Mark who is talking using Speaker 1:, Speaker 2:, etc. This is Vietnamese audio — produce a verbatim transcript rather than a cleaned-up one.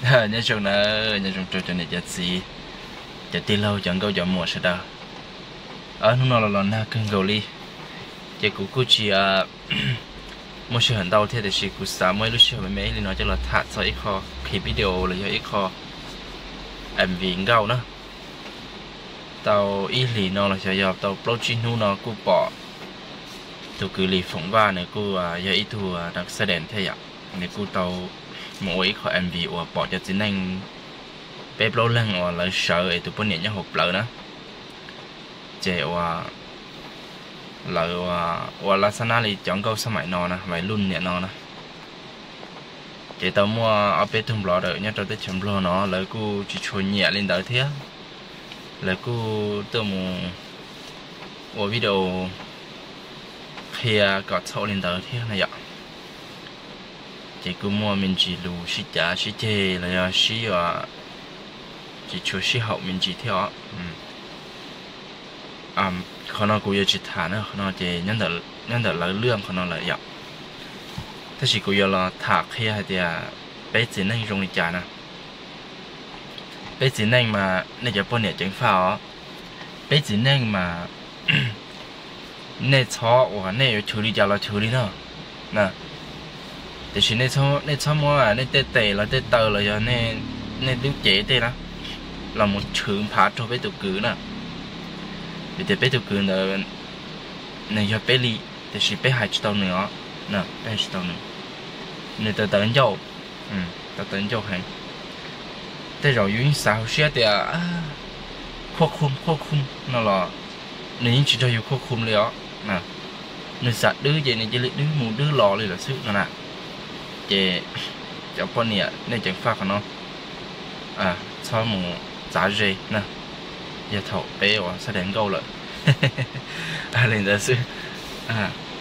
Speaker 1: nhớ chung nó nhớ chung cho cho này giờ gì giờ tí lâu chẳng câu giờ mùa sẽ đâu ở nó là lần nào cơn gầu li giờ cụ cụ chỉ à một sự hành động thế thì chỉ cụ sáng mới lúc chiều mấy mấy thì nó cho là thắt cho ít kho khi video là cho ít kho em vì gạo nữa tàu ít lì nó là sẽ giờ tàu protein nó cụ bỏ tụ cứ lì phỏng va này cụ à giờ ít thu đặc xe đèn thế ạ này cụ tàu mỗi kho em vì bỏ cho chính anh bếp lâu lần hoặc là sợ ấy tụi bọn nhện nhá hộp lợn đó chế và lợn và và là sana thì chọn câu sao mày nọ nè mày luôn nhẹ nọ nè chế tao mua ở bếp thùng lọ đợi nhá cho tới chấm lọ nó lấy cô chỉ trôi nhẹ lên đợi thế lấy cô từ một một video kia gọt sâu lên đợi thế này ạ chế cô mua mình chỉ lù xí chả xí chê là xí và chỉ chú sĩ hậu mình chỉ theo à khó nó cũng chỉ thả nữa khó nó chỉ nhân đợt nhân đợt lấy lương khó nó lại dọc thế chỉ cũng là thả khi hay thì bé chỉ nên dùng để trả nè bé chỉ nên mà nên cho bọn nhện tránh phao bé chỉ nên mà nên chó hoặc nên xử lý trả là xử lý nữa nè thì chỉ nên chó nên chó mua à nên tê tê là tê tờ là cho nên nên đứng chế tê đó là một trường phá cho bé tụi cứ nè vì thế bé tụi cứ là này cho bé li thì chỉ bé hai triệu nữa nè bé hai triệu nữa này từ từ dầu ừ từ từ dầu hàng thế rồi những sao xe thì à khoa khum khoa khum nó là nếu chỉ cho yêu khoa khum liền nè nếu sạch đứa vậy này chỉ lấy đứa một đứa lò liền là sức nè chị cho con nè nên chẳng pha của nó à sau một giá dây nè giờ thầu bé và sẽ đánh câu lại à lên đó sư à